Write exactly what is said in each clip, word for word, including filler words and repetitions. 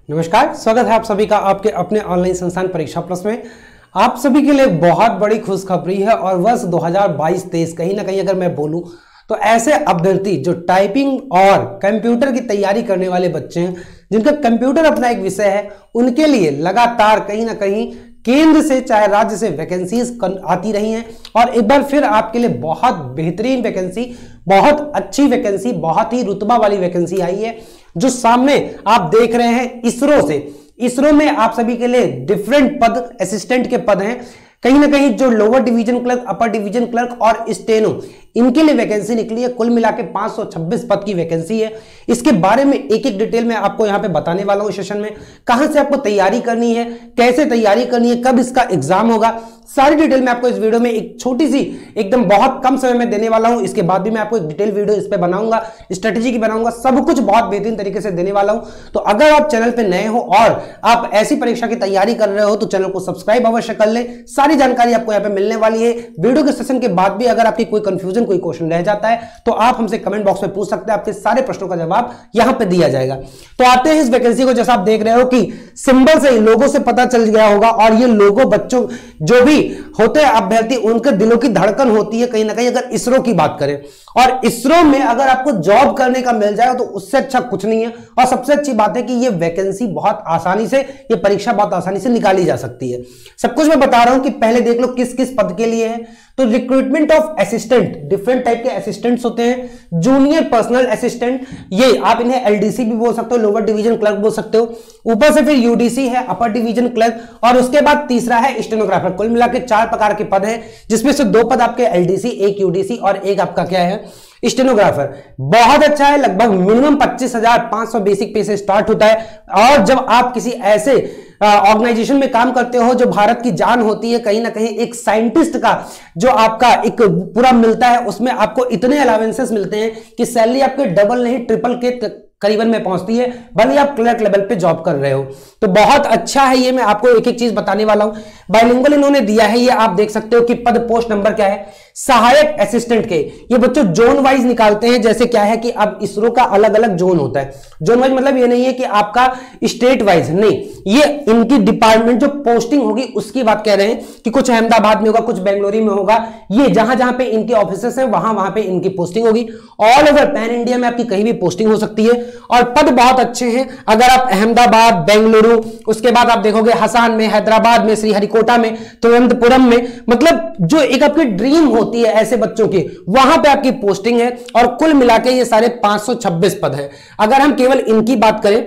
नमस्कार, स्वागत है आप सभी का आपके अपने ऑनलाइन संस्थान परीक्षा प्लस में। आप सभी के लिए बहुत बड़ी खुशखबरी है और वर्ष दो हज़ार बाईस तेईस कहीं ना कहीं अगर मैं बोलूं तो ऐसे अभ्यर्थी जो टाइपिंग और कंप्यूटर की तैयारी करने वाले बच्चे हैं, जिनका कंप्यूटर अपना एक विषय है, उनके लिए लगातार कहीं ना कहीं केंद्र से चाहे राज्य से वैकेंसीज आती रही हैं और एक बार फिर आपके लिए बहुत बेहतरीन वैकेंसी, बहुत अच्छी वैकेंसी, बहुत ही रुतबा वाली वैकेंसी आई है जो सामने आप देख रहे हैं इसरो से। इसरो में आप सभी के लिए डिफरेंट पद, असिस्टेंट के पद हैं। कहीं ना कहीं जो lower division clerk, upper division clerk और स्टेनो, इनके लिए वैकेंसी निकली है। कुल मिलाकर पांच सौ छब्बीस पद की वैकेंसी है। इसके बारे में एक एक डिटेल में आपको यहां पे बताने वाला हूं सेशन में। कहां से आपको तैयारी करनी है, कैसे तैयारी करनी है, कब इसका एग्जाम होगा, सारी डिटेल मैं आपको इस वीडियो में एक छोटी सी एकदम बहुत कम समय में देने वाला हूं। इसके बाद भी मैं आपको एक डिटेल वीडियो इस पे बनाऊंगा, स्ट्रेटेजी की बनाऊंगा, सब कुछ बहुत बेहतरीन तरीके से देने वाला हूं। तो अगर आप चैनल पे नए हो और आप ऐसी परीक्षा की तैयारी कर रहे हो तो चैनल को सब्सक्राइब अवश्य कर ले। सारी जानकारी आपको यहाँ पे मिलने वाली है। वीडियो के सेशन के बाद भी अगर आपकी कोई कंफ्यूजन, कोई क्वेश्चन रह जाता है तो आप हमसे कमेंट बॉक्स में पूछ सकते हैं। आपके सारे प्रश्नों का जवाब यहां पे दिया जाएगा। तो आते हैं इस वैकेंसी को। जैसा आप देख रहे हो कि सिंबल से, लोगों से पता चल गया होगा और ये लोगो बच्चों जो भी होते हैं अभ्यर्थी, उनके दिलों की धड़कन होती है कहीं ना कहीं अगर इसरो की बात करें। और इसरो में अगर आपको जॉब करने का मिल जाए तो उससे अच्छा कुछ नहीं है। और सबसे अच्छी बात है कि ये वैकेंसी बहुत आसानी से, ये परीक्षा बहुत आसानी से निकाली जा सकती है। सब कुछ मैं बता रहा हूं कि पहले देख लो किस किस पद के लिए है। तो recruitment of assistant, different type के असिस्टेंट्स होते हैं। जूनियर पर्सनल असिस्टेंट, ये आप इन्हें एलडीसी भी बोल सकते हो, लोअर डिवीजन क्लर्क बोल सकते हो। ऊपर से फिर यूडीसी है, अपर डिवीजन क्लर्क, और उसके बाद तीसरा है स्टेनोग्राफर। कुल मिलाकर चार प्रकार के पद हैं, जिसमें से दो पद आपके एलडीसी, एक यूडीसी और एक आपका क्या है, स्टेनोग्राफर। बहुत अच्छा है, लगभग मिनिमम पच्चीस हजार पांच सौ बेसिक पे से स्टार्ट होता है। और जब आप किसी ऐसे ऑर्गेनाइजेशन में काम करते हो जो भारत की जान होती है, कहीं ना कहीं एक साइंटिस्ट का जो आपका एक पूरा मिलता है, उसमें आपको इतने अलावेंसेस मिलते हैं कि सैलरी आपके डबल नहीं ट्रिपल के करीबन में पहुंचती है, भले आप क्लर्क लेवल पे जॉब कर रहे हो। तो बहुत अच्छा है ये, मैं आपको एक एक चीज बताने वाला हूं। बाइलिंगुअल इन्होंने दिया है, ये आप देख सकते हो कि पद पोस्ट नंबर क्या है, सहायक असिस्टेंट के। ये बच्चों जोन वाइज निकालते हैं। जैसे क्या है कि अब इसरो का अलग अलग जोन होता है। जोन वाइज मतलब ये नहीं है कि आपका स्टेट वाइज, नहीं, ये इनकी डिपार्टमेंट जो पोस्टिंग होगी उसकी बात कह रहे हैं कि कुछ अहमदाबाद में होगा, कुछ बेंगलुरु में होगा। ये जहां जहां पे इनके ऑफिसेस है वहां वहां पे इनकी पोस्टिंग होगी। ऑल ओवर पैन इंडिया में आपकी कहीं भी पोस्टिंग हो सकती है और पद बहुत अच्छे हैं। अगर आप अहमदाबाद, बेंगलुरु, उसके बाद आप देखोगे हसन में, हैदराबाद में, श्रीहरिकोटा में, तिरुवनंतपुरम में, मतलब जो एक आपकी ड्रीम होती है ऐसे बच्चों की, वहां पे आपकी पोस्टिंग है। और कुल मिलाके ये सारे पांच सौ छब्बीस पद हैं। अगर हम केवल इनकी बात करें,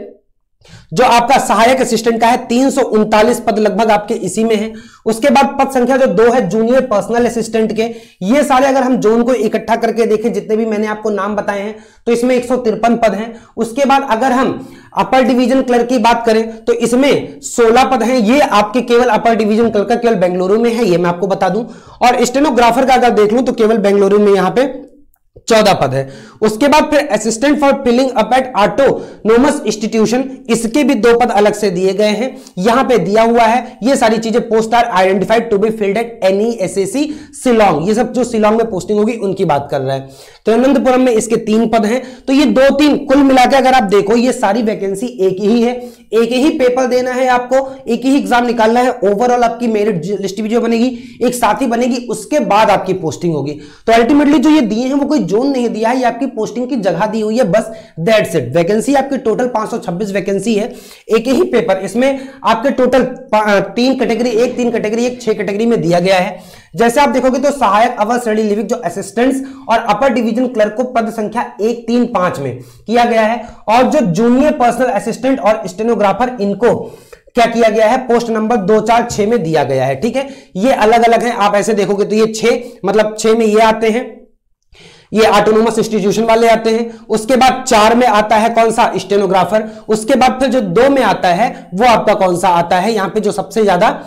जो आपका सहायक असिस्टेंट का है, तीन सौ उनतालीस पद लगभग आपके इसी में है। उसके बाद पद संख्या जो दो है जूनियर पर्सनल असिस्टेंट के, ये सारे अगर हम जोन को इकट्ठा करके देखें, जितने भी मैंने आपको नाम बताए हैं, तो इसमें एक सौ तिरपन पद हैं। उसके बाद अगर हम अपर डिवीजन क्लर्क की बात करें तो इसमें सोलह पद हैं। ये आपके केवल अपर डिवीजन क्लर्क का केवल बेंगलुरु में है, ये मैं आपको बता दूं। और स्टेनोग्राफर का अगर देख लूं तो केवल बेंगलुरु में यहां पे चौदह पद है। उसके बाद फिर assistant for filling up at autonomous institution, इसके भी दो पद अलग से दिए गए हैं, यहां पे दिया हुआ है। ये सारी चीजें post are identified to be filled at any SSC Shillong, ये सब जो शिलांग में पोस्टिंग होगी उनकी बात कर रहा है। तिरुवनंतपुरम में इसके तीन पद हैं। तो ये दो तीन कुल मिलाकर अगर आप देखो, ये सारी वैकेंसी एक ही है, एक ही पेपर देना है आपको, एक ही एग्जाम निकालना है। ओवरऑल आपकी मेरिट लिस्ट भी जो बनेगी एक साथ ही बनेगी, उसके बाद आपकी पोस्टिंग होगी। तो अल्टीमेटली जो ये दिए हैं वो कोई जोन नहीं दिया है, ये आपकी पोस्टिंग की जगह दी हुई है, बस दैट्स इट। वैकेंसी आपकी टोटल पांच सौ छब्बीस वैकेंसी है, एक ही पेपर। इसमें आपके टोटल तीन कैटेगरी, एक तीन कैटेगरी, एक छह कैटेगरी में दिया गया है। जैसे आप देखोगे तो सहायक अवर स्टडी लिविंग जो असिस्टेंट्स और अपर डिवीजन क्लर्क को पद संख्या एक तीन पांच में किया गया है। और जो जूनियर पर्सनल असिस्टेंट और स्टेनोग्राफर, इनको क्या किया गया है, पोस्ट नंबर दो चार छह में दिया गया है। ठीक है, ये अलग अलग है। आप ऐसे देखोगे तो ये छह, मतलब छह में ये आते हैं, ये ऑटोनोमस इंस्टीट्यूशन वाले आते हैं। उसके बाद चार में आता है कौन सा, स्टेनोग्राफर। उसके बाद फिर जो दो में आता है वो आपका कौन सा आता है, यहां पे जो सबसे ज्यादा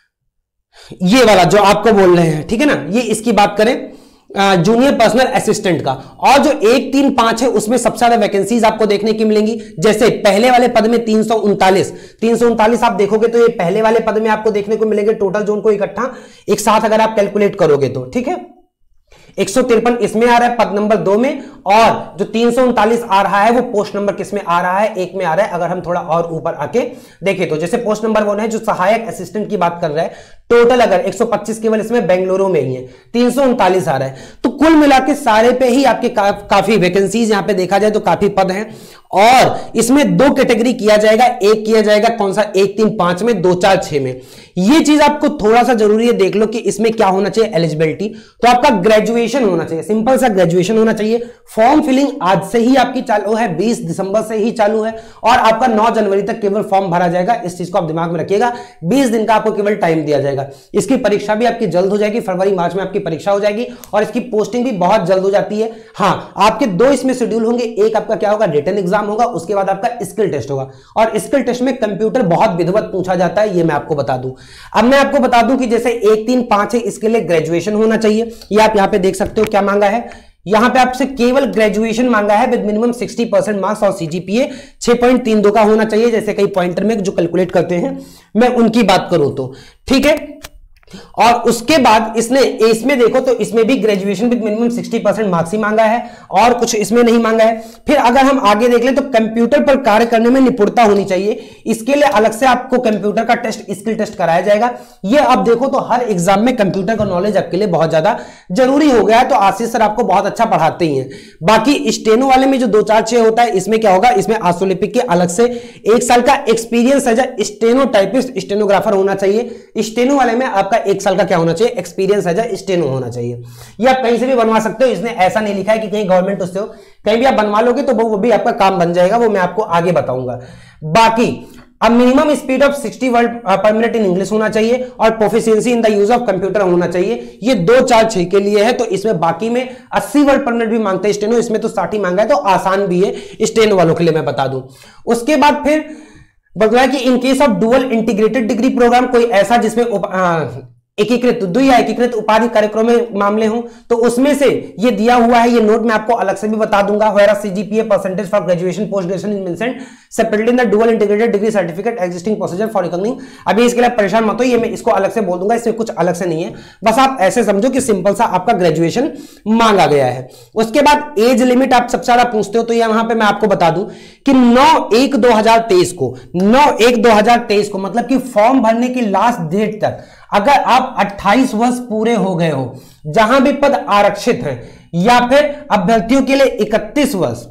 ये वाला जो आपको बोल रहे हैं, ठीक है ना, ये इसकी बात करें जूनियर पर्सनल असिस्टेंट का। और जो एक तीन पांच है उसमें सबसे ज्यादा वैकेंसीज आपको देखने की मिलेंगी। जैसे पहले वाले पद में तीन सौ उनतालीस तीन सौ उनतालीस आप देखोगे तो ये पहले वाले पद में आपको देखने को मिलेंगे, टोटल जोन को इकट्ठा एक साथ अगर आप कैलकुलेट करोगे तो। ठीक है, एक सौ तिरपन इसमें आ रहा है पद नंबर दो में, और जो तीन सौ उनतालीस आ रहा है वो पोस्ट नंबर किसमें आ रहा है, एक में आ रहा है। अगर हम थोड़ा और ऊपर आके देखें तो जैसे पोस्ट नंबर वन है जो सहायक असिस्टेंट की बात कर रहा है, टोटल अगर एक सौ पच्चीस केवल इसमें बेंगलुरु में ही है, तीन सौ उनतालीस आ रहा है। तो कुल मिला के सारे पे ही आपके का, काफी वैकेंसीज यहां पे देखा जाए तो काफी पद हैं, और इसमें दो कैटेगरी किया जाएगा, एक किया जाएगा कौन सा, एक तीन पांच में, दो चार छह में। ये चीज आपको थोड़ा सा जरूरी है देख लो कि इसमें क्या होना चाहिए एलिजिबिलिटी, तो आपका ग्रेजुएशन होना चाहिए, सिंपल सा ग्रेजुएशन होना चाहिए। फॉर्म फिलिंग आज से ही आपकी चालू है, बीस दिसंबर से ही चालू है, और आपका नौ जनवरी तक केवल फॉर्म भरा जाएगा। इस चीज को आप दिमाग में रखिएगा, बीस दिन का आपको केवल टाइम दिया जाएगा। इसकी परीक्षा भी आपकी जल्द हो जाएगी, फरवरी मार्च में आपकी परीक्षा हो जाएगी, और इसकी पोस्टिंग भी बहुत जल्द हो जाती है। हाँ, आपके दो इसमें शेड्यूल होंगे, एक आपका क्या होगा, रिटन एग्जाम होगा, उसके बाद आपका स्किल टेस्ट होगा, और स्किल टेस्ट में कंप्यूटर बहुत विधिवत पूछा जाता है, ये मैं आपको बता दूं। अब मैं आपको बता दूं कि जैसे एक तीन पांच है, इसके लिए ग्रेजुएशन होना चाहिए। ये आप यहां पे देख सकते हो क्या मांगा है, यहां पे आपसे केवल ग्रेजुएशन मांगा है विद मिनिमम साठ परसेंट मार्क्स, और सीजीपीए छह पॉइंट तीन दो का होना चाहिए। जैसे कई पॉइंटर में जो कैलकुलेट करते हैं, मैं उनकी बात करूं तो ठीक है। और उसके बाद इसने इसमें देखो तो इसमें भी ग्रेजुएशन विद मिनिमम साठ परसेंट मार्क्स ही मांगा है, और कुछ इसमें नहीं मांगा है। फिर अगर हम आगे देख ले तो कंप्यूटर पर कार्य करने में निपुणता होनी चाहिए, इसके लिए अलग से आपको कंप्यूटर का टेस्ट, स्किल टेस्ट कराया जाएगा। ये आप देखो तो हर एग्जाम में कंप्यूटर का नॉलेज आपके लिए बहुत ज्यादा जरूरी हो गया है, तो आशीष सर आपको बहुत अच्छा पढ़ाते ही हैं। बाकी स्टेनो वाले में जो दो चार छह होता है, इसमें क्या होगा, इसमें आसोलिपिक के अलग से एक साल का experience as a steno typist, stenographer होना चाहिए। स्टेनो वाले में आपका एक साल का क्या होना चाहिए, एक्सपीरियंस एज ए स्टेनो होना चाहिए। ये आप कहीं से भी बनवा सकते हो, इसने ऐसा नहीं लिखा है कि कहीं गवर्नमेंट उससे हो, कहीं भी आप बनवा लोगे तो वो भी आपका काम बन जाएगा, वो मैं आपको आगे बताऊंगा। बाकी अब मिनिमम स्पीड ऑफ साठ word per minute in English होना चाहिए, और proficiency in the use of computer होना चाहिए। ये दो चार छह के लिए है, तो इसमें बाकी में अस्सी वर्ड पर मिनट भी मांगते हैं स्टेनो, इसमें तो साठ ही मांगा है, तो आसान भी है स्टेनो वालों के लिए, मैं बता दूं। उसके बाद फिर बताया कि in case of dual integrated degree program, कोई ऐसा जिसमें एकीकृत द्वि या एकीकृत उपाधि कार्यक्रम में मामले हों, तो उसमें से ये दिया हुआ है, ये नोट मैं आपको अलग से भी बता दूंगा। Where CGPA percentage for graduation post graduation is mentioned separately in the dual integrated degree certificate existing procedure for recognising. अभी इसके लिए परेशान मत हो, ये मैं इसको अलग से बोल दूंगा, इसमें कुछ अलग से नहीं है, बस आप ऐसे समझो कि सिंपल सा आपका ग्रेजुएशन मांगा गया है। उसके बाद एज लिमिट आप सबसे ज्यादा पूछते हो, तो ये वहां पे मैं आपको बता दूं कि नौ एक दो हजार तेईस को नौ एक दो हजार तेईस को मतलब कि फॉर्म भरने की लास्ट डेट तक अगर आप अट्ठाईस वर्ष पूरे हो गए हो, जहां भी पद आरक्षित हैं, या फिर अभ्यर्थियों के लिए इकतीस वर्ष,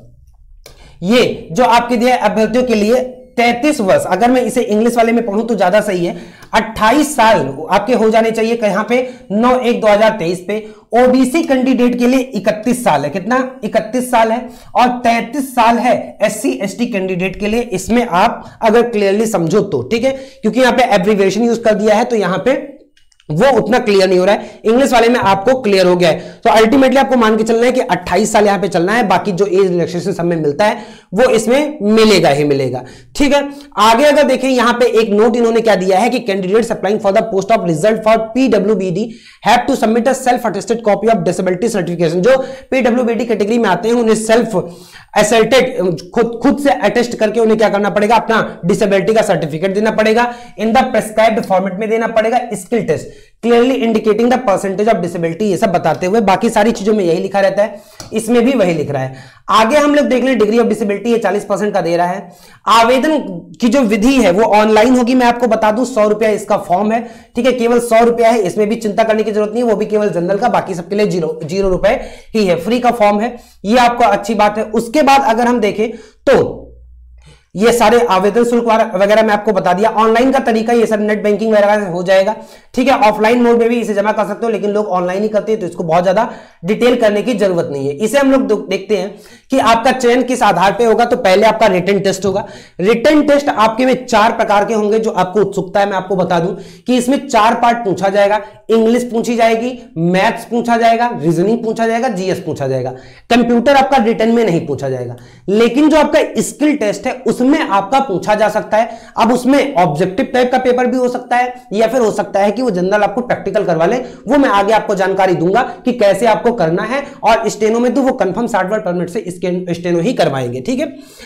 ये जो आपके दिए अभ्यर्थियों के लिए तैंतीस वर्ष, अगर मैं इसे इंग्लिश वाले में पढ़ूं तो ज्यादा सही है, अट्ठाईस साल आपके हो जाने चाहिए कहां पे, नौ एक दो हजार तेईस पे। ओबीसी कैंडिडेट के लिए इकतीस साल है, कितना, इकतीस साल है, और तैंतीस साल है एससी एसटी कैंडिडेट के लिए। इसमें आप अगर क्लियरली समझो तो ठीक है, क्योंकि यहां पे एब्रिविएशन यूज कर दिया है, तो यहां पे वो उतना क्लियर नहीं हो रहा है, इंग्लिश वाले में आपको क्लियर हो गया है। तो अल्टीमेटली आपको मान के चलना है कि अट्ठाईस साल यहां पे चलना है, बाकी जो एज रिलैक्सेशन सब में मिलता है वो इसमें मिलेगा ही मिलेगा, ठीक है। आगे अगर देखें यहां पे एक नोट इन्होंने क्या दिया है कि candidates applying for the post of result for पीडब्ल्यूबीडी have to submit a self attested copy of disability certification. जो पीडब्ल्यूबीडी कैटेगरी में आते हैं उन्हें सेल्फ एसेटेड खुद खुद से अटेस्ट करके उन्हें क्या करना पड़ेगा, अपना डिसेबिलिटी का सर्टिफिकेट देना पड़ेगा, इन द प्रेस्क्राइब्ड फॉर्मेट में देना पड़ेगा, skill test clearly indicating the percentage of disability, ये सब बताते हुए बाकी सारी चीजों में यही लिखा रहता है, इसमें भी वही लिख रहा है। आगे हम लोग देख लें डिग्री ऑफ डिसेबिलिटी, ये चालीस परसेंट का दे रहा है। आवेदन की जो विधि है वो ऑनलाइन होगी, मैं आपको बता दूं, सौ रुपया इसका फॉर्म है, ठीक है, केवल सौ रुपया है, इसमें भी चिंता करने की जरूरत नहीं है, वो भी केवल जनरल का, बाकी सबके लिए जीरो जीरो रुपए ही है, फ्री का फॉर्म है, ये आपको अच्छी बात है। उसके बाद अगर हम देखें तो ये सारे आवेदन शुल्क वगैरह मैं आपको बता दिया। ऑनलाइन का तरीका ये सब नेट बैंकिंग वगैरह हो जाएगा, ठीक है। ऑफलाइन मोड में भी इसे जमा कर सकते हो, लेकिन लोग ऑनलाइन ही करते हैं, तो इसको बहुत ज्यादा डिटेल करने की जरूरत नहीं है। इसे हम लोग देखते हैं कि आपका चयन किस आधार पे होगा। तो पहले आपका रिटन टेस्ट होगा। रिटन टेस्ट आपके में चार प्रकार के होंगे, जो आपको उत्सुकता है मैं आपको बता दूं कि इसमें चार पार्ट पूछा जाएगा। इंग्लिश पूछी जाएगी, मैथ्स पूछा जाएगा, रीजनिंग पूछा जाएगा, जीएस पूछा जाएगा। कंप्यूटर आपका रिटन में नहीं पूछा जाएगा, लेकिन जो आपका स्किल टेस्ट है उसमें आपका पूछा जा सकता है। अब उसमें ऑब्जेक्टिव टाइप का पेपर भी हो सकता है, या फिर हो सकता है कि वो जनरल आपको प्रैक्टिकल करवा ले, वो मैं आगे आपको जानकारी दूंगा कि कैसे आपको करना है। और स्टेनो में तो वो कंफर्म साठ वर्ड पर मिनट से स्टेनो ही करवाएंगे, ठीक है।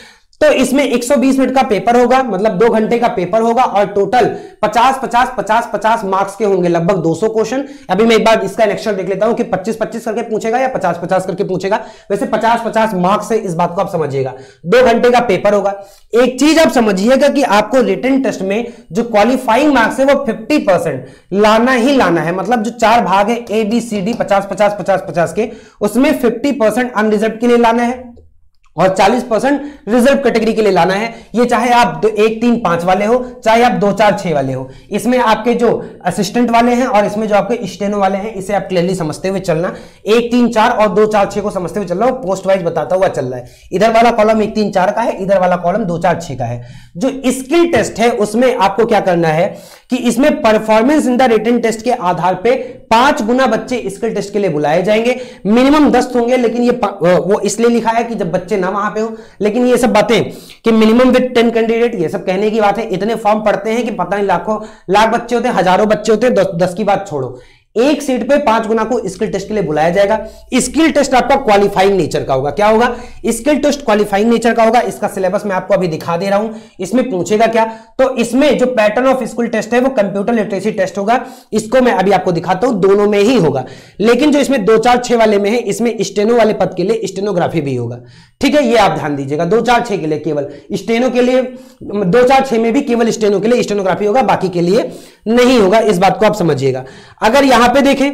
तो इसमें एक सौ बीस मिनट का पेपर होगा, मतलब दो घंटे का पेपर होगा और टोटल पचास पचास पचास पचास मार्क्स के होंगे, लगभग दो सौ क्वेश्चन। अभी मैं एक बार इसका लेक्चर देख लेता हूं कि पच्चीस पच्चीस करके पूछेगा या पचास पचास करके पूछेगा। वैसे पचास पचास मार्क्स से इस बात को आप समझिएगा, दो घंटे का पेपर होगा। एक चीज आप समझिएगा कि आपको रिटन टेस्ट में जो क्वालिफाइंग मार्क्स है वो पचास परसेंट लाना ही लाना है, मतलब जो चार भाग है ए बी सी डी पचास पचास पचास पचास के, उसमें पचास परसेंट अनरिजर्व के लिए लाना है और चालीस परसेंट रिजर्व कैटेगरी के लिए लाना है। ये चाहे आप दो, एक तीन पांच वाले हो, चाहे आप दो चार छह वाले हो। इसमें आपके जो असिस्टेंट वाले हैं और इसमें जो आपके स्टेनो वाले हैं, इसे आप क्लियरली समझते हुए चलना। एक तीन चार और दो चार छह को समझते हुए चल रहा हूं, पोस्ट वाइज बताता हुआ चल रहा है। इधर वाला कॉलम एक तीन चार का है, इधर वाला कॉलम दो चार छह का है। जो स्किल टेस्ट है उसमें आपको क्या करना है कि इसमें performance in the written test के आधार पे पांच गुना बच्चे स्किल टेस्ट के लिए बुलाए जाएंगे। मिनिमम दस होंगे, लेकिन ये वो इसलिए लिखा है कि जब बच्चे ना वहां पे हो, लेकिन ये सब बातें कि मिनिमम विद टेन कैंडिडेट, ये सब कहने की बात है। इतने फॉर्म पढ़ते हैं कि पता नहीं लाखों लाख बच्चे होते हैं, हजारों बच्चे होते हैं, दस, दस की बात छोड़ो। एक सीट पे पांच गुना को स्किल टेस्ट के लिए बुलाया जाएगा। स्किल टेस्ट आपका क्वालिफाइंग नेचर का होगा। क्या होगा? स्किल टेस्ट क्वालिफाइंग नेचर का होगा। इसका सिलेबस मैं आपको अभी दिखा दे रहा हूं। इसमें पूछेगा क्या, तो इसमें जो पैटर्न ऑफ स्किल टेस्ट है वो कंप्यूटर लिटरेसी टेस्ट होगा। इसको मैं अभी आपको दिखाता हूं, दोनों में ही होगा। लेकिन जो इसमें दो चार छह वाले में है, इसमें स्टेनो वाले पद के लिए स्टेनोग्राफी भी होगा। ठीक है, ये आप ध्यान दीजिएगा। दो चार छह के लिए केवल स्टेनो के लिए, दो चार छह में भी केवल स्टेनो के लिए स्टेनोग्राफी होगा, बाकी के लिए नहीं होगा। इस बात को आप समझिएगा। अगर यहां पे देखें,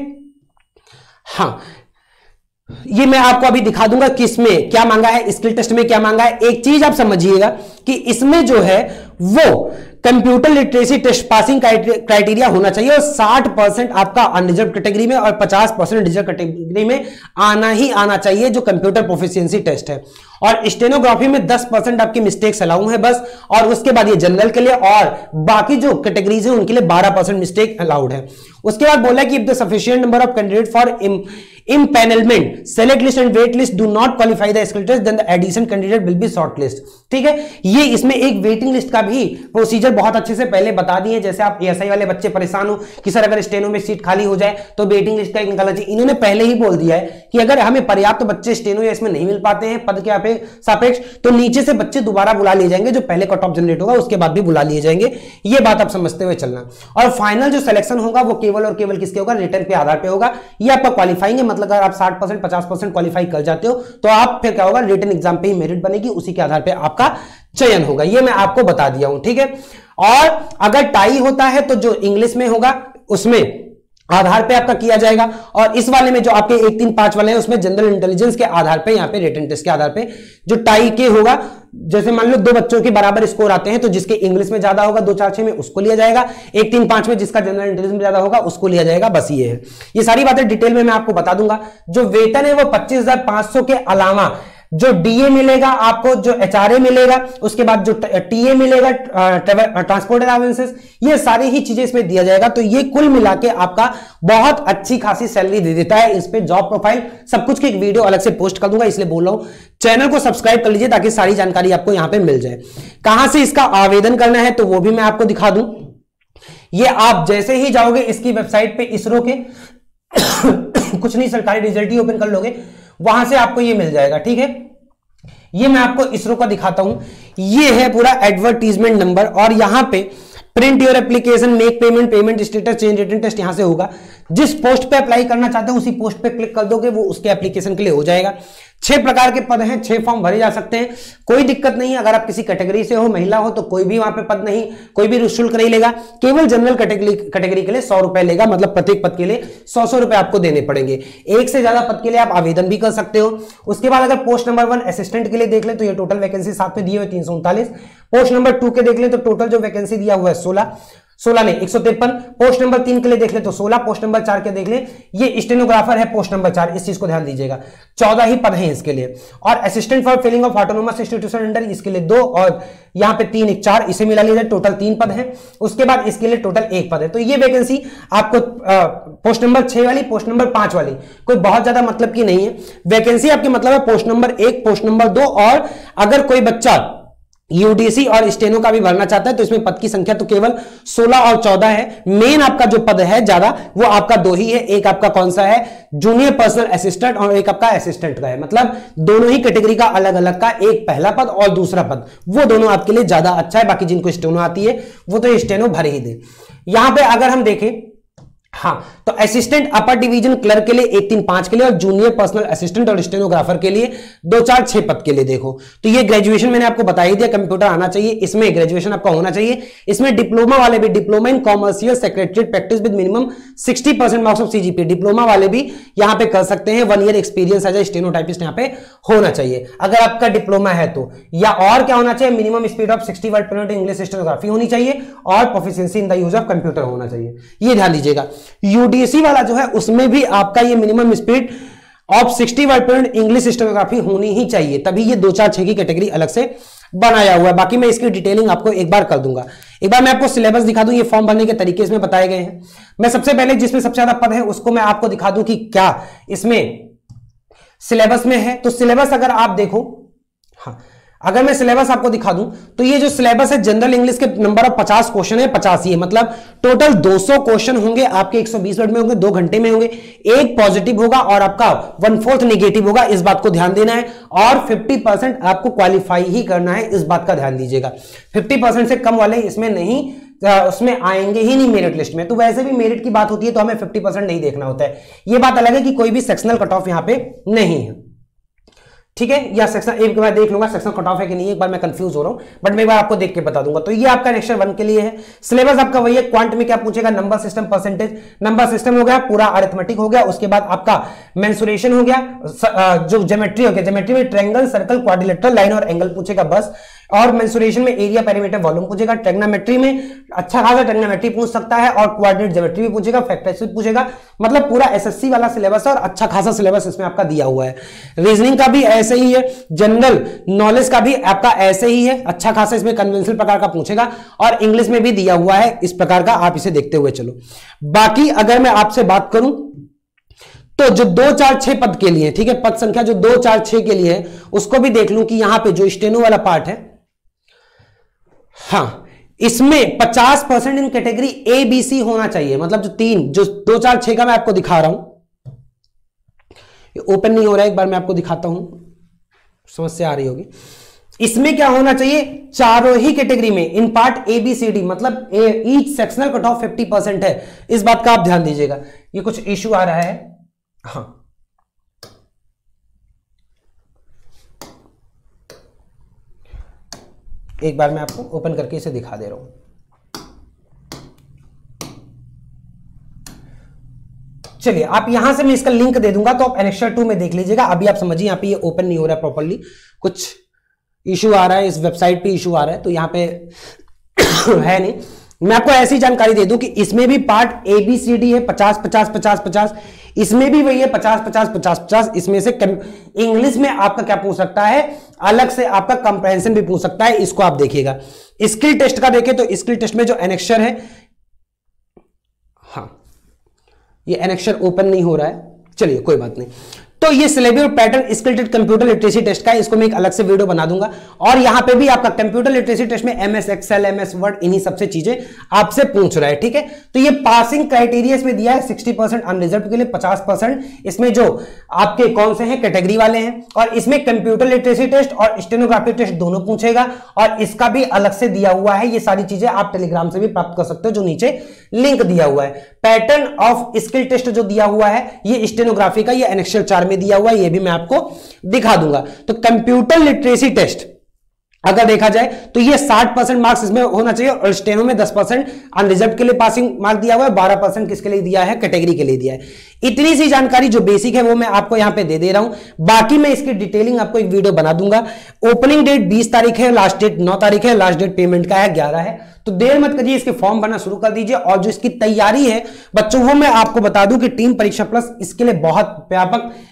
हाँ, ये मैं आपको अभी दिखा दूंगा कि इसमें क्या मांगा है, स्किल टेस्ट में क्या मांगा है। एक चीज आप समझिएगा कि इसमें जो है वो computer literacy test passing criteria होना चाहिए और साठ परसेंट आपका अनरिजर्व कैटेगरी में और पचास परसेंट रिजर्व कैटेगरी में आना ही आना चाहिए, जो कंप्यूटर प्रोफिशिएंसी टेस्ट है। और स्टेनोग्राफी में दस परसेंट आपकी मिस्टेक्स अलाउ है बस, और उसके बाद ये जनरल के लिए और बाकी जो कैटेगरीज है उनके लिए बारह परसेंट मिस्टेक अलाउड है। उसके बाद बोला कि if the sufficient number of candidate for empanelment select list and wait list do not qualify the skill test then the addition candidate will be short list. ठीक है, ये इसमें एक वेटिंग लिस्ट का भी प्रोसीजर बहुत अच्छे से पहले बता दिए। जैसे आप एएसआई वाले बच्चे परेशान हो कि सर अगर स्टेनो में सीट खाली हो जाए तो वेटिंग लिस्ट का एक निकालना चाहिए, इन्होंने पहले ही बोल दिया है कि अगर हमें पर्याप्त तो बच्चे स्टेनो या इसमें नहीं मिल पाते हैं पद के सापेक्ष, तो नीचे से बच्चे दोबारा बुला लिए जाएंगे, जो पहले कट ऑफ जनरेट होगा उसके बाद भी बुला लिए जाएंगे। ये बात आप समझते हुए चलना। और फाइनल जो सिलेक्शन होगा वो केवल और केवल किसके होगा, रिटर्न पे आधार पे होगा। ये आपका क्वालिफाइंग है, मतलब अगर आप साठ परसेंट पचास परसेंट क्वालिफाई कर जाते हो तो आप फिर क्या होगा, रिटन एग्जाम पे ही मेरिट बनेगी, उसी के आधार पे आपका चयन होगा। ये मैं आपको बता दिया हूं। ठीक है, और अगर टाई होता है तो जो इंग्लिश में होगा उसमें आधार पे आपका किया जाएगा, और इस वाले में जो आपके एक तीन पांच वाले हैं उसमें जनरल इंटेलिजेंस के आधार पे, यहाँ पे रिटन टेस्ट के आधार पे जो टाई के होगा, जैसे मान लो दो बच्चों के बराबर स्कोर आते हैं तो जिसके इंग्लिश में ज्यादा होगा दो चार छह में उसको लिया जाएगा, एक तीन पांच में जिसका जनरल इंटेलिजेंस में ज्यादा होगा उसको लिया जाएगा। बस ये है, ये सारी बातें डिटेल में मैं आपको बता दूंगा। जो वेतन है वो पच्चीस हजार पांच सौ के अलावा जो डीए मिलेगा आपको, जो एचआरए मिलेगा, उसके बाद जो टीए मिलेगा, ट्रांसपोर्ट अलाउंसेस, ये सारी ही चीजें इसमें दिया जाएगा। तो ये कुल मिला के आपका बहुत अच्छी खासी सैलरी दे देता है। इस पे जॉब प्रोफाइल सब कुछ की एक वीडियो अलग से पोस्ट कर दूंगा, इसलिए बोल रहा हूं चैनल को सब्सक्राइब कर लीजिए ताकि सारी जानकारी आपको यहां पे मिल जाए। कहां से इसका आवेदन करना है तो वो भी मैं आपको दिखा दूं। ये आप जैसे ही जाओगे इसकी वेबसाइट पे इसरो के कुछ नहीं, सरकारी रिजल्ट ही ओपन कर लोगे, वहां से आपको ये मिल जाएगा। ठीक है, ये मैं आपको इसरो का दिखाता हूं। ये है पूरा एडवर्टीजमेंट नंबर, और यहां पे print your application, make payment, payment status, change return test यहां से होगा। जिस पोस्ट पे अप्लाई करना चाहते हो उसी पोस्ट पे क्लिक कर दोगे, वो उसके एप्लीकेशन के लिए हो जाएगा। छह प्रकार के पद हैं, छह फॉर्म भरे जा सकते हैं, कोई दिक्कत नहीं है। अगर आप किसी कैटेगरी से हो, महिला हो, तो कोई भी वहां पे पद नहीं, कोई भी शुल्क नहीं लेगा। केवल जनरल कैटेगरी कैटेगरी के लिए सौ रुपए लेगा, मतलब प्रत्येक पद के लिए सौ सौ रुपए आपको देने पड़ेंगे। एक से ज्यादा पद के लिए आप आवेदन भी कर सकते हो। उसके बाद अगर पोस्ट नंबर वन असिस्टेंट के लिए देख ले तो ये टोटल वैकेंसी साथ में दिए हुए तीन सौ उनतालीस। पोस्ट नंबर टू के देख ले तो टोटल जो वैकेंसी दिया हुआ है सोलह सोलह नहीं एक सौ तिरपन। पोस्ट नंबर तीन के लिए देख ले तो सोलह। पोस्ट नंबर चार के देख ले, ये स्टेनोग्राफर है पोस्ट नंबर चार, इस चीज को ध्यान दीजिएगा, चौदह ही पद हैं इसके लिए। और assistant for filling of autonomous institution under, इसके लिए दो, और यहां पे तीन एक चार, इसे मिला लीजिए, टोटल तीन पद हैं। उसके बाद इसके लिए टोटल एक पद है। तो ये वैकेंसी आपको आ, पोस्ट नंबर छह वाली, पोस्ट नंबर पांच वाली कोई बहुत ज्यादा मतलब की नहीं है। वैकेंसी आपकी मतलब है पोस्ट नंबर एक, पोस्ट नंबर दो, और अगर कोई बच्चा यूडीसी और स्टेनो का भी भरना चाहता है तो इसमें पद की संख्या तो केवल सोलह और चौदह है। मेन आपका जो पद है ज्यादा वो आपका दो ही है, एक आपका कौन सा है, जूनियर पर्सनल असिस्टेंट, और एक आपका असिस्टेंट का है। मतलब दोनों ही कैटेगरी का अलग अलग का, एक पहला पद और दूसरा पद, वो दोनों आपके लिए ज्यादा अच्छा है। बाकी जिनको स्टेनो आती है वो तो स्टेनो भर ही दे। यहां पर अगर हम देखें, हाँ, तो असिस्टेंट अपर डिवीजन क्लर्क के लिए एक तीन पांच के लिए, और जूनियर पर्सनल असिस्टेंट और स्टेनोग्राफर के लिए दो चार छह पद के लिए। देखो तो ये ग्रेजुएशन मैंने आपको बता ही दिया, कंप्यूटर आना चाहिए, इसमें ग्रेजुएशन आपका होना चाहिए। इसमें डिप्लोमा वाले भी, diploma in commercial secretariat practice with minimum sixty percent marks of CGP, diploma वाले भी यहां पे कर सकते हैं। One year experience as a stenotypist यहां पे होना चाहिए अगर आपका डिप्लोमा है तो। या और क्या होना चाहिए, minimum speed of sixty word per minute English stenography होनी चाहिए, और proficiency in the use of computer होना चाहिए। ये ध्यान दीजिएगा। यूडीएससी वाला जो है उसमें भी आपका ये minimum speed of sixty word per minute English stenography होनी ही चाहिए, तभी ये दो चार छह की कैटेगरी अलग से बनाया हुआ है। बाकी मैं इसकी डिटेलिंग आपको एक बार कर दूंगा। एक बार मैं आपको सिलेबस दिखा दूं, ये फॉर्म भरने के तरीके इसमें बताए गए हैं। मैं सबसे पहले जिसमें सबसे ज्यादा पद है उसको मैं आपको दिखा दूं कि क्या इसमें सिलेबस में है। तो सिलेबस अगर आप देखो, हाँ, अगर मैं सिलेबस आपको दिखा दूं तो ये जो सिलेबस है जनरल इंग्लिश के नंबर ऑफ पचास क्वेश्चन है, पचास ही है, मतलब टोटल दो सौ क्वेश्चन होंगे आपके, एक सौ बीस मिनट में होंगे, दो घंटे में होंगे। एक पॉजिटिव होगा और आपका वन फोर्थ नेगेटिव होगा, इस बात को ध्यान देना है। और पचास परसेंट आपको क्वालिफाई ही करना है, इस बात का ध्यान दीजिएगा। पचास परसेंट से कम वाले इसमें नहीं, उसमें आएंगे ही नहीं मेरिट लिस्ट में। तो वैसे भी मेरिट की बात होती है तो हमें पचास परसेंट नहीं देखना होता है। ये बात अलग है कि कोई भी सेक्शनल कट ऑफ यहां पे नहीं है, ठीक है। या सेक्शन एक बार देख लूंगा सेक्शन कट ऑफ है कि नहीं, एक बार मैं कंफ्यूज हो रहा हूं, बट मैं एक बार आपको देख के बता दूंगा। तो ये आपका नेक्स्ट वन के लिए है। सिलेबस आपका वही है। क्वांट में क्या पूछेगा, number system, percentage, number system हो गया, पूरा अरिथमेटिक हो गया। उसके बाद आपका मेंसुरेशन हो गया, जो ज्योमेट्री हो गया, ज्योमेट्री में ट्रायंगल, सर्कल, क्वाड्रिलेटरल, लाइन और एंगल पूछेगा बस। और मेंसुरेशन में एरिया, पेरीमीटर, वॉल्यूम पूछेगा। ट्रिग्नोमेट्री में अच्छा खासा ट्रिग्नोमेट्री पूछ सकता है, और कोऑर्डिनेट ज्योमेट्री भी पूछेगा, फैक्टर्स भी पूछेगा। मतलब पूरा एसएससी वाला सिलेबस है और अच्छा खासा सिलेबस इसमें आपका दिया हुआ है। रीजनिंग का भी ऐसे ही है, जनरल नॉलेज का भी आपका ऐसे ही है, अच्छा खासा इसमें कन्वेंशनल प्रकार का पूछेगा, और इंग्लिश में भी दिया हुआ है इस प्रकार का, आप इसे देखते हुए चलो। बाकी अगर मैं आपसे बात करूं तो जो दो चार छह पद के लिए, ठीक है, पद संख्या जो दो चार छह के लिए है उसको भी देख लूं कि यहां पे जो स्टेनो वाला पार्ट है, हाँ, इसमें पचास percent in category A B C होना चाहिए। मतलब जो तीन, जो दो चार छह का मैं आपको दिखा रहा हूं, ये ओपन नहीं हो रहा है, एक बार मैं आपको दिखाता हूं, समस्या आ रही होगी। इसमें क्या होना चाहिए, चारों ही कैटेगरी में in part A B C D, मतलब each sectional cut off fifty percent है, इस बात का आप ध्यान दीजिएगा। ये कुछ इश्यू आ रहा है, हाँ, एक बार मैं आपको ओपन करके इसे दिखा दे रहा हूं। चलिए, आप यहां से मैं इसका लिंक दे दूंगा तो आप एनेक्सर टू में देख लीजिएगा। अभी आप समझिए, यहां पे ये ओपन नहीं हो रहा है प्रॉपर्ली, कुछ इशू आ रहा है, इस वेबसाइट पे इशू आ रहा है, तो यहां पे है नहीं। मैं आपको ऐसी जानकारी दे दूं कि इसमें भी part A B C D है, पचास पचास पचास पचास, इसमें भी वही है, पचास पचास पचास पचास। इसमें से इंग्लिश में आपका क्या पूछ सकता है, अलग से आपका कंप्रेहेंशन भी पूछ सकता है, इसको आप देखिएगा। स्किल टेस्ट का देखें तो स्किल टेस्ट में जो एनेक्सर है, हाँ, ये एनेक्सर ओपन नहीं हो रहा है, चलिए कोई बात नहीं। तो ये सिलेबस और pattern skill test computer literacy test का है, इसको मैं एक अलग से वीडियो बना दूंगा। और यहां पे भी आपका कंप्यूटर लिटरेसी टेस्ट में एमएस एक्सेल, एमएस वर्ड, इन्हीं सबसे चीजें आपसे पूछ रहा है, ठीक है। तो ये पासिंग क्राइटेरिया इसमें दिया है, सिक्सटी परसेंट अनरिजर्व के लिए, पचास परसेंट इसमें जो आपके कौन से हैं, कैटेगरी वाले हैं। और इसमें कंप्यूटर लिटरेसी टेस्ट और स्टेनोग्राफी टेस्ट दोनों पूछेगा, और इसका भी अलग से दिया हुआ है। ये सारी चीजें आप टेलीग्राम से भी प्राप्त कर सकते हो, जो नीचे लिंक दिया हुआ है। पैटर्न ऑफ स्किल टेस्ट जो दिया हुआ है ये स्टेनोग्राफी का, ये एनेक्सर चार में दिया हुआ है, ये भी मैं आपको दिखा दूंगा। तो कंप्यूटर लिटरेसी टेस्ट अगर देखा जाए तो ये साठ परसेंट मार्क्स इसमें होना चाहिए, और स्टेनो में दस परसेंट अनरिजर्व के लिए पासिंग मार्क दिया हुआ है, बारह परसेंट किसके लिए दिया है, कैटेगरी के लिए दिया है। इतनी सी जानकारी जो बेसिक है वो मैं आपको यहां पे दे दे रहा हूं। बाकी मैं इसकी डिटेलिंग आपको एक वीडियो बना दूंगा। ओपनिंग डेट बीस तारीख है, लास्ट डेट नौ तारीख है, लास्ट डेट पेमेंट का है ग्यारह है। तो देर मत करिए, इसके फॉर्म भरना शुरू कर दीजिए। और जो इसकी तैयारी है बच्चों, वो मैं आपको बता दूं कि टीम परीक्षा प्लस इसके लिए बहुत व्यापक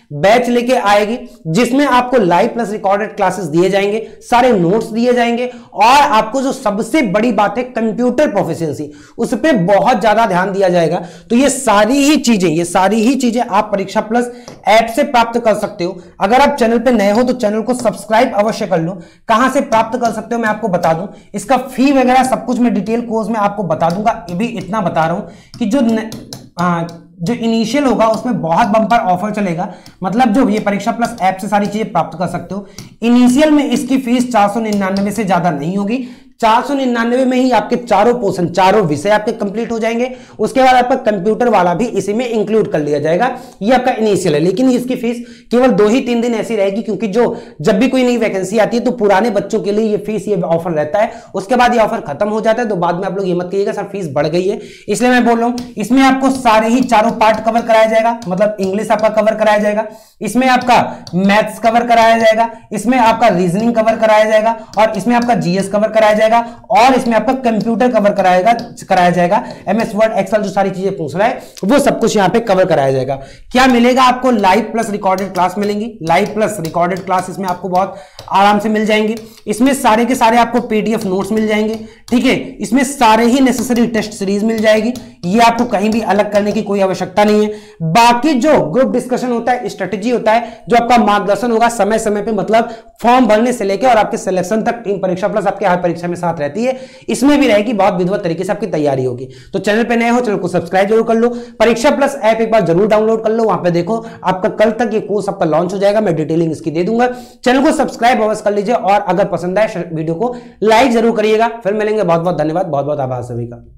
बैच लेके आएगी, जिसमें आपको लाइव प्लस रिकॉर्डेड क्लासेस दिए जाएंगे, सारे नोट्स दिए जाएंगे, और आपको जो सबसे बड़ी बात है कंप्यूटर प्रोफिशिएंसी, उस पर बहुत ज्यादा ध्यान दिया जाएगा। तो ये सारी ही चीजें ये सारी ही चीजें आप परीक्षा प्लस ऐप से प्राप्त कर सकते हो। अगर आप चैनल पे नए हो तो चैनल को सब्सक्राइब अवश्य कर लो। कहां से प्राप्त कर सकते हो मैं आपको बता दूं, इसका फी वगैरह सब कुछ मैं डिटेल कोर्स में आपको बता दूंगा। ये भी इतना बता रहा हूं कि जो न, आ, जो इनिशियल होगा उसमें बहुत बम्पर ऑफर चलेगा। मतलब जो ये परीक्षा प्लस ऐप से सारी चीजें प्राप्त कर सकते हो। इनिशियल में इसकी फीस चार सौ निन्यानवे से ज्यादा नहीं होगी। चार सौ निन्यानवे में ही आपके चारों पोर्शन चारों विषय आपके कंप्लीट हो जाएंगे। उसके बाद आपका कंप्यूटर वाला भी इसी में इंक्लूड कर लिया जाएगा। ये आपका इनिशियल है, लेकिन इसकी फीस केवल दो ही तीन दिन ऐसी रहेगी, क्योंकि जो जब भी कोई नई वैकेंसी आती है तो पुराने बच्चों के लिए ये फीस ये ऑफर रहता है। उसके बाद ये ऑफर खत्म हो जाता है, तो बाद में आप लोग ये मत कहिएगा सर फीस बढ़ गई है। इसलिए मैं बोल रहा हूं इसमें आपको सारे ही चारों पार्ट कवर कराया जाएगा। मतलब इंग्लिश आपका कवर कराया जाएगा, इसमें आपका मैथ्स कवर कराया जाएगा, इसमें आपका रीजनिंग कवर कराया जाएगा, और इसमें आपका जीएस कवर कराया जाएगा, और इसमें आपका कंप्यूटर कवर कराएगा कराया जाएगा। एमएस वर्ड एक्सेल जो सारी चीजें पूछ रहा है वो सब कुछ यहां पे कवर कराया जाएगा। क्या मिलेगा आपको? लाइव प्लस रिकॉर्डेड क्लास मिलेंगी। लाइव प्लस रिकॉर्डेड क्लास इसमें आपको बहुत आराम से मिल जाएंगे। इसमें सारे के सारे आपको पीडीएफ नोट्स मिल जाएंगे, ठीक है। इसमें सारे ही नेसेसरी टेस्ट सीरीज मिल जाएगी। ये आपको कहीं भी अलग करने की कोई आवश्यकता नहीं है। बाकी जो ग्रुप डिस्कशन होता है, स्ट्रेटेजी होता है, जो आपका मार्गदर्शन होगा समय समय पे, मतलब फॉर्म भरने से लेकर और आपके सिलेक्शन तक, टीम परीक्षा प्लस आपके हर परीक्षा में साथ रहती है। इसमें भी रहेगी, बहुत विधिवत तरीके से आपकी तैयारी होगी। तो चैनल पे नए हो चैनल को सब्सक्राइब जरूर कर लो। परीक्षा प्लस ऐप एक बार जरूर डाउनलोड कर लो, वहां पे देखो आपका कल तक ये कोर्स आपका लॉन्च हो जाएगा। मैं डिटेलिंग इसकी दे दूंगा। चैनल को सब्सक्राइब अवश्य कर लीजिए, और अगर पसंद आए वीडियो को लाइक जरूर करिएगा। फिर मिलेंगे। बहुत बहुत धन्यवाद, बहुत बहुत आभार सभी का।